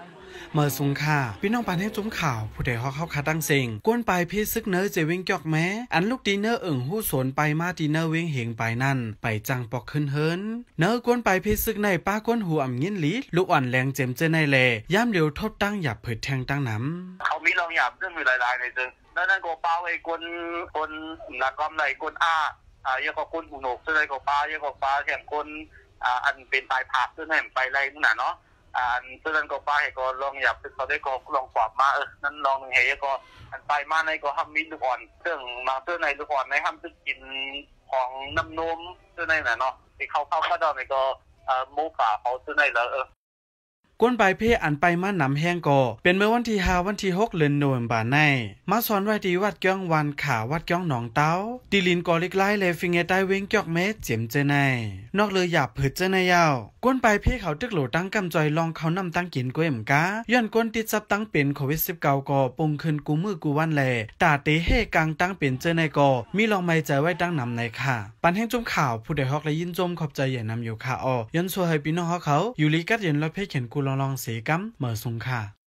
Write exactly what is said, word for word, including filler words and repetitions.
เมื่อสุงค่าพี่น้องปานแห่งจุ้มข่าวผู้ใดฮอกเข้าคาตั้งเซ็งกวนไปพี่ซึกเนอเจวิงจอกแม้อันลูกดีเนอเอิ่งหู้สวนไปมาดีเนอเวงเหงไปนั่นไปจังปอกขึ้นเฮินเนอกวนไปพี่ซึกในป้ากวนหูอ่ำยินหลีลูกอ่อนแรงเจมเจในแลย่ำเร็วทบตั้งหยับเผิดแทงตั้งน้ำเขามีลองหยับเรื่องมีหลายๆในจึงนั่นนั่นก็ป้าไอ้คนคนนักกำไรคนอ้าอ่ายังก็คนหูหนกซึ่งไอ้ก็ป้ายังก็ป้าแข่งคนอ่าอันเป็นตายผักซึ่งให้ไปไรนู่นน่ะเนาะอ่าซึ่งนั่นก็ป้าให้ก็ลองหยับเขาได้ก็ลองกวาดมาเออนั่นลองหนึ่งเฮก็อันไปมาในก็ห้ามมีลูกอ่อนเรื่องมาเสื้อในลูกอ่อนในห้ามซึ่งกินของน้ำนมเสื้อในน่ะเนาะที่เขาเข้าก็ดอนในก็เอ่อหมูป่าเขาเสื้อในแล้วเออกวนไปเพ่อันไปมาหนำแห้งก่อเป็นเมื่อวันที่ห้าวันที่หกเดือนโนเวมบาในมาสอนไว้ที่วัดเกี้ยงวันขาวัดเกี้ยงหนองเต้าตีลินก่อเล็กไล่เลยฟิงเงใต้เว้งเกียกเม็ดเจียมเจในนอกเลยหยาบผืดเจในยาวกวนไปเพ่เขาตึกโหลตั้งกำจอยลองเขานำตั้งกินกวยมกาย้อนกวนติดซับตั้งเป็นโควิดสิบเก้าก่อปงขึ้นกูมือกูวันแลตาเตเฮกลางตั้งเป็นเจในก่อมีลองไม่ใจไว้ตั้งนำในค่ะปันแห้งจมข่าวผู้ใดฮอกและยินจมขอบใจอย่านำอยู่ค่ะออย้อนชัวให้พี่น้องเขาอยู่ลีกัดเย็นรถเพ่เขียนกูลองลองเสกัมเมื่อสุงค่ะ